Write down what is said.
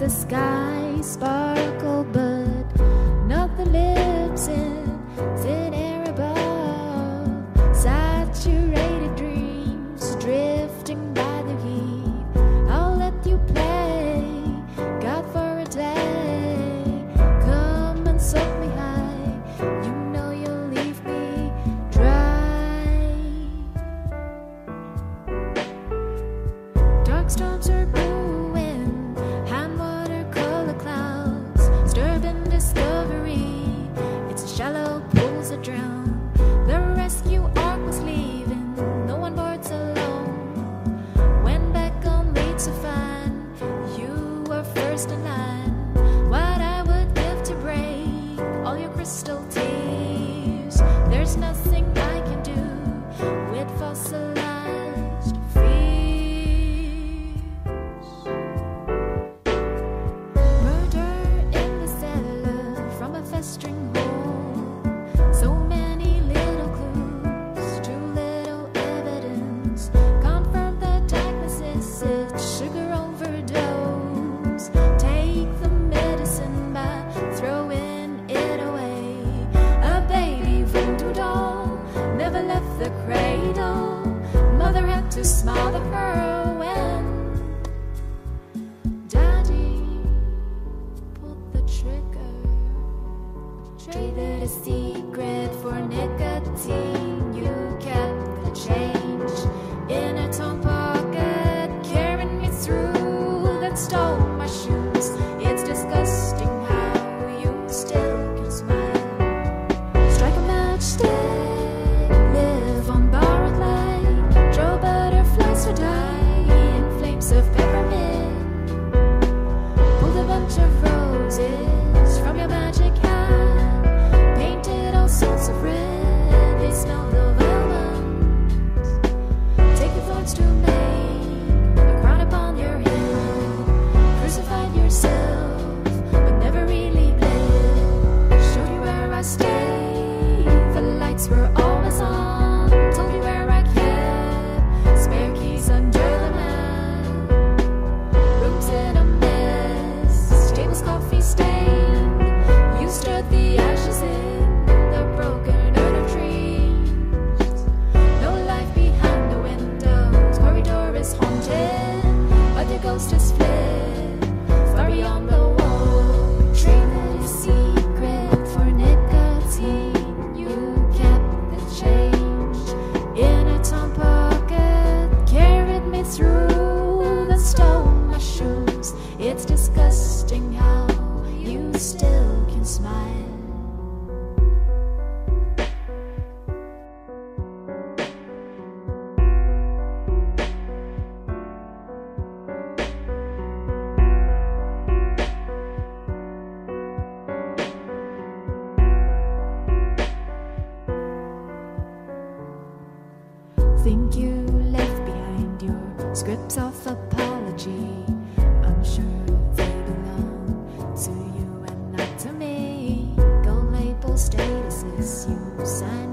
the sky sparkle, but not the lips in thin air above. Saturated dreams drifting by the heat. I'll let you play God for a day. Come and soak me high. You know you'll leave me dry. Dark storms are brewing, hand watercolor clouds, disturbing discovery. It's shallow pools that drown. The rescue ark was leaving, no one boards alone. Went back only to find you were first in line. What I would give to break all your crystal tears. There's nothing I can do with fossilized fears. Murder in the cellar from a festering hole. So many little clues, too little evidence. Confirm the diagnosis, it's sugar overdose. Take the medicine by throwing it away. A baby voodoo doll never left the cradle. Mother had to smother her when Daddy pulled the trigger. Traded a secret for nicotine. You kept the change in a torn pocket, carrying me through that stole my shoes. It's disgusting how you still can smile. Strike a match, stick, live on borrowed light. Draw butterflies to die in flames of peppermint. Pulled a bunch of roses from your magic hat, painted all sorts of red. They smelled of almonds. Take your thoughts to make a crown upon your head. Crucified yourself, but never really bled. Showed you where I stay. The lights were always on. Told you where I kept spare keys under the mat. Rooms in a mess, tables coffee stained. You stirred the ashes in the broken earth of trees. No life behind the windows, corridor is haunted, but the ghost has fled far beyond the wall. Traded a secret for nicotine. You kept the change in a torn pocket, carried me through that stole my shoes. It's disgusting how you still can smile. Think you left behind your scripts of apology. I'm sure they belong to you and not to me. Gold label statuses you signed